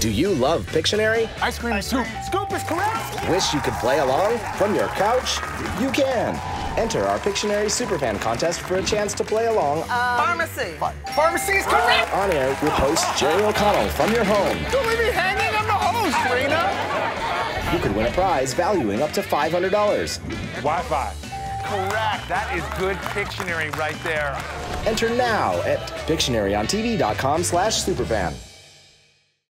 Do you love Pictionary? Ice cream soup. Scoop is correct. Wish you could play along from your couch? You can. Enter our Pictionary Superfan Contest for a chance to play along. Pharmacy. Pharmacy is correct. On air with host Jerry O'Connell from your home. Don't leave me hanging on the hose, Rena. You could win a prize valuing up to $500. Wi-Fi. Correct. That is good Pictionary right there. Enter now at PictionaryOnTV.com/Superfan.